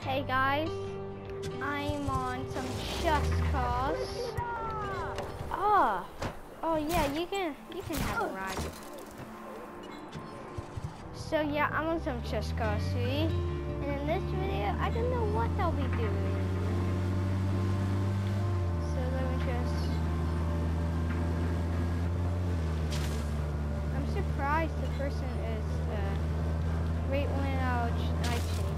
Hey guys, I'm on some Just Cause. Oh yeah, you can have a ride. So yeah, I'm on some Just Cause, see? And in this video, I don't know what they'll be doing. So let me just... I'm surprised the person is right when I chased it.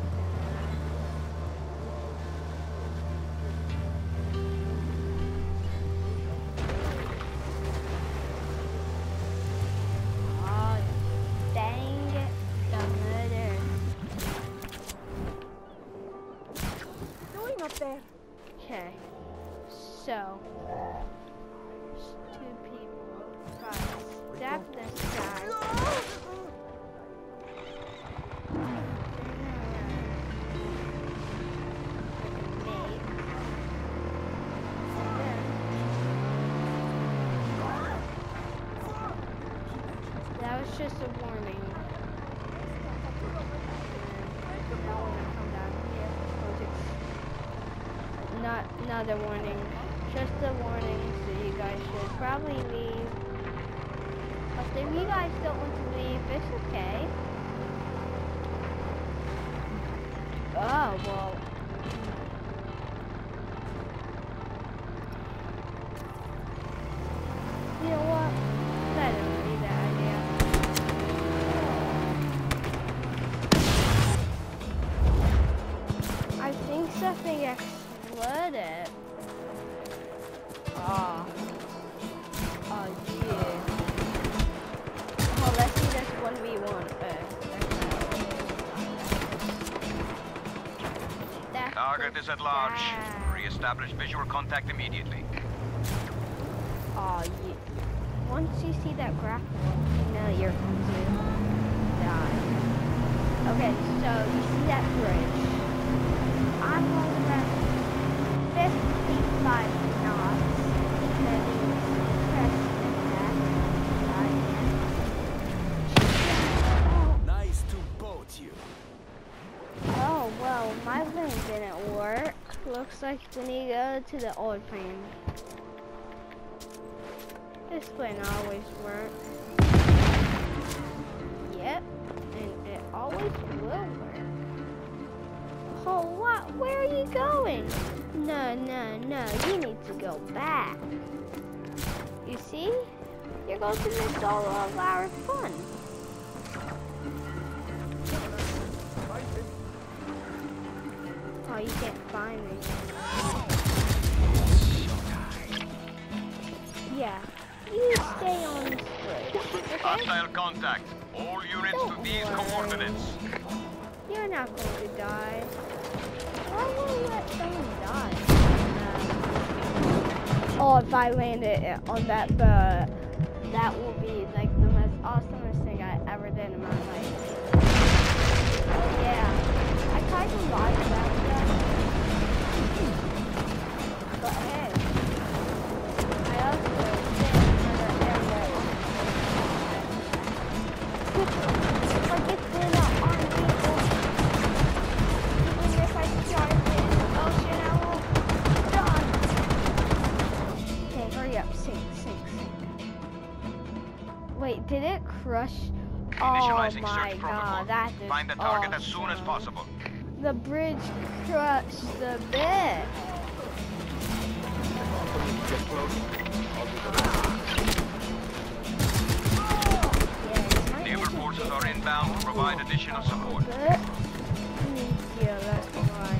Oh, dang it, the murder. Going up there. Okay, so there's two people. Gotta stab this guy. That was just a warning. Now when I come down here, not another warning, just a warning. So you guys should probably leave. But if you guys don't want to leave, it's okay. Oh well. You know what? That isn't really that idea. I think something exploded. Oh yeah. Oh, let's see this 1v1. Target is at large. Re-establish visual contact immediately. Oh yeah. Once you see that grapple, you know you're going to die. Okay, so you see that bridge. I'm going to run 55 knots. Then you press attack. Nice to boat you. Oh, well, my plan didn't work. Looks like we need to go to the old plan. This plan always works. Yep, and it always will work. Oh, what? Where are you going? No, you need to go back. You see? You're going to miss all of our fun. Oh, you can't find me. Yeah. You stay on this bridge, okay? Hostile contact. All units to these coordinates. You're not going to die. Why will you let someone die? Oh, if I landed on that boat, that will be like the most awesomest thing I ever did in my life. Oh yeah, I tried to lie about that. But hey, I also did another area. Like it's been on people. Even if I charge it in the ocean, I will die. Okay, hurry up, sink. Wait, did it crush? Oh Initializing my search god, protocol. that is Find the target awesome. as soon as possible. The bridge crushed the bed. Naval forces are inbound to provide additional support. Yeah, that's why.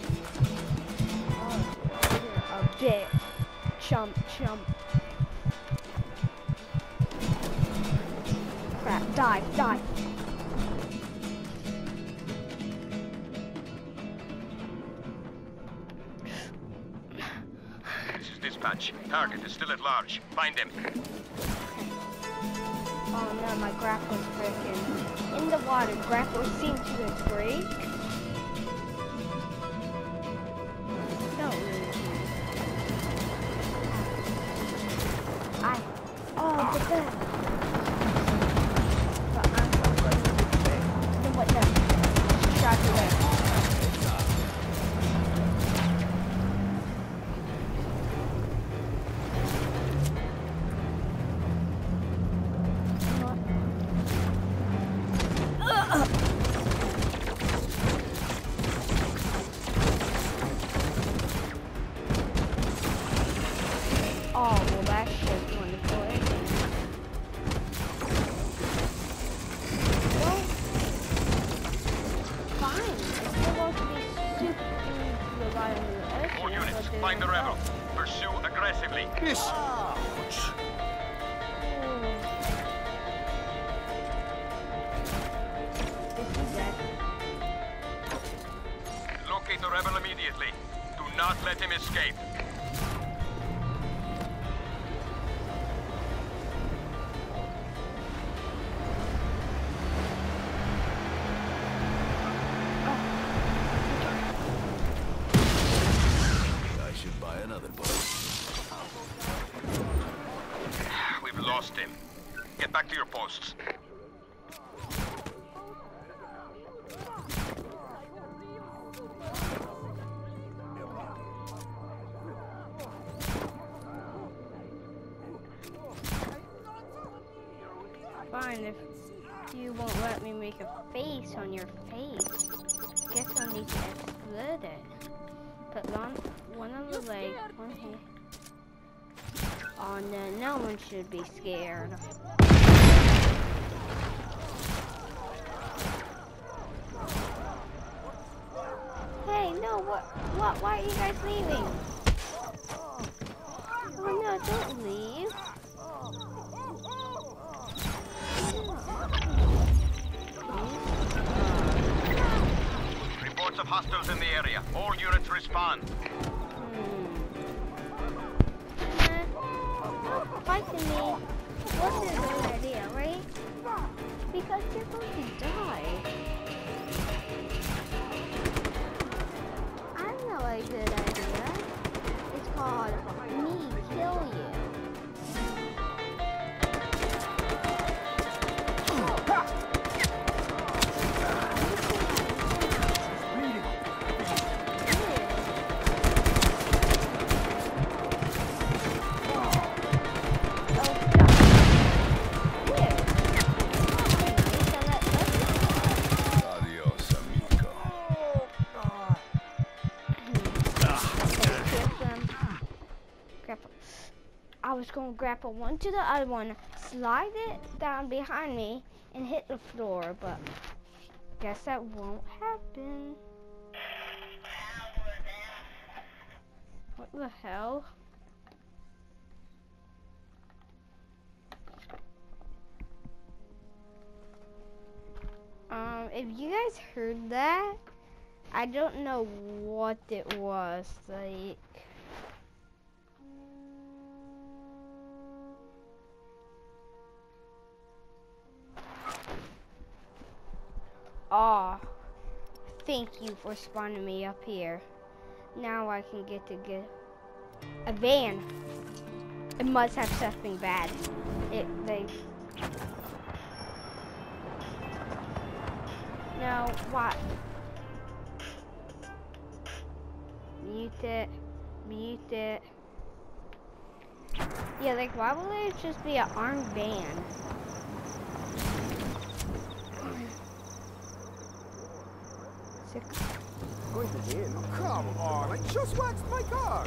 Oh, a bit. Chump. Crap, die. This is dispatch. Target is still at large. Find him. Oh no, my grapple's breaking. In the water, grapples seem to break. Don't lose me. Oh, the bed. But I'm going to what the? Shot away. fine. It's still going to be super to the bottom of the ocean. All units, but there's find the no rebel. help. Pursue aggressively. Ouch! Is he dead? Locate the rebel immediately. Do not let him escape. I should buy another boat. We've lost him. Get back to your posts. Fine, if you won't let me make a face on your face, guess I'll need to explode it. Put one on the leg, one here. Oh no, no one should be scared. Hey, no, what, why are you guys leaving? Oh no, don't leave. Reports of hostiles in the area. All units respond. Fighting me wasn't a good idea, right? Because you're going to die. I know a good idea. It's called me kill you. Adios, amigo. I was going to grapple one to the other one, slide it down behind me, and hit the floor, but guess that won't happen. What the hell? If you guys heard that, I don't know what it was, like... Aw, thank you for spawning me up here. Now I can get a van. It must have something bad. No, what? Mute it. Mute it. Yeah, like, why would there just be an armed van? Going to the inn? Oh, come on, I just waxed my car.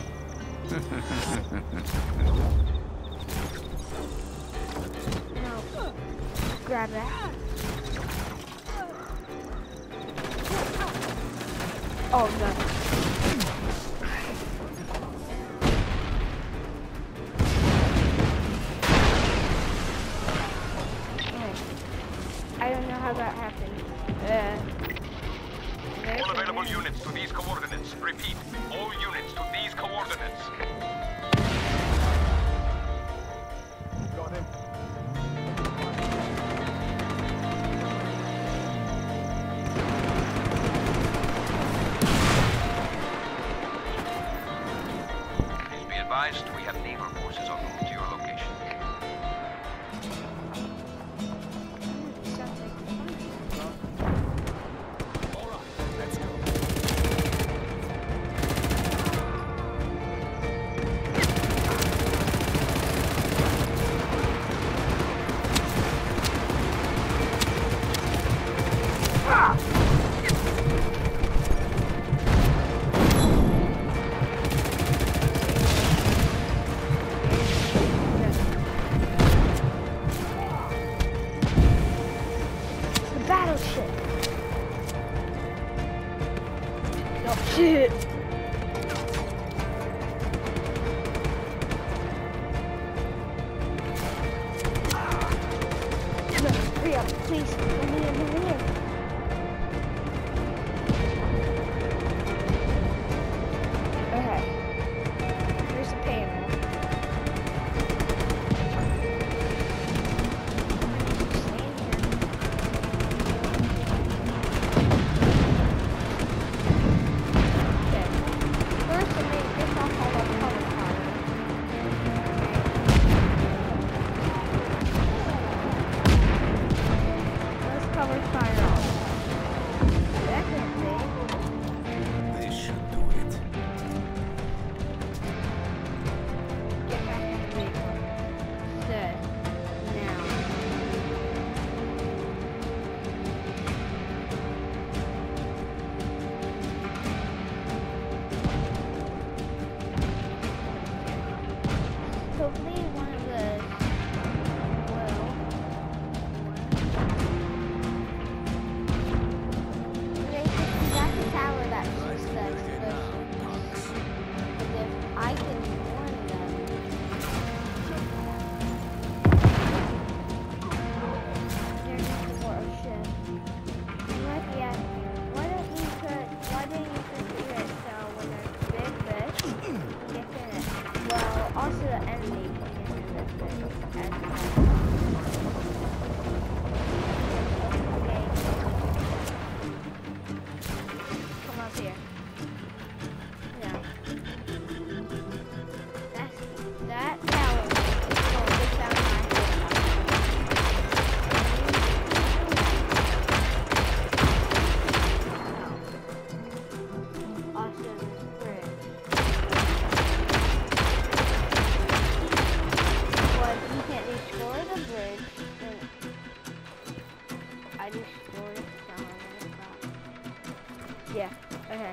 No. Grab that. Oh no. I don't know how that happened. All available units to these coordinates. Repeat, all units to these coordinates. Got him. Please be advised, we have naval forces en route to your location. Oh shit! Come on, hurry up, please. Let me in, let me in. Okay. Here's the panel. This should do it. Hopefully one of those will. That's the tower that she says if I can warn them. They're just more of shit. Yeah, why don't you do it so when there's big fish, get in it. Well, also the enemy can get in this fish as well. Okay. Come up here. Yeah. That tower is totally down my head. Awesome bridge. Well, if you can't destroy the bridge, then I destroyed something. Yeah, okay.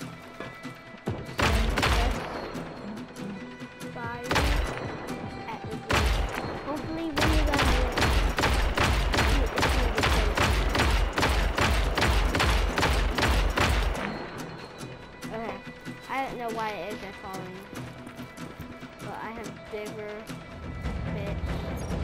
Fire at the bridge. Hopefully when you guys do it, it's going to be safe. Okay. I don't know why it isn't falling, but I have bigger fish.